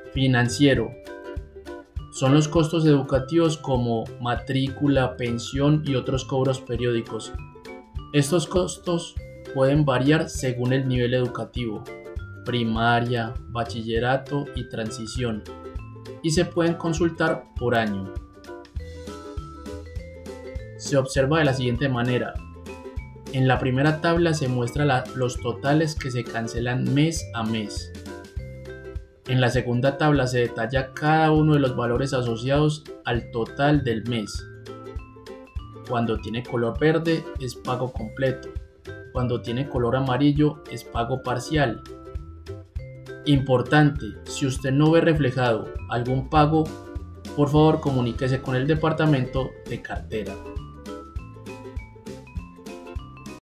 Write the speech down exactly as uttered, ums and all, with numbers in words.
Financiero. Son los costos educativos como matrícula, pensión y otros cobros periódicos. Estos costos pueden variar según el nivel educativo, primaria, bachillerato y transición, y se pueden consultar por año. Se observa de la siguiente manera. En la primera tabla se muestra la, los totales que se cancelan mes a mes. En la segunda tabla se detalla cada uno de los valores asociados al total del mes. Cuando tiene color verde es pago completo. Cuando tiene color amarillo es pago parcial. Importante, si usted no ve reflejado algún pago, por favor comuníquese con el departamento de cartera.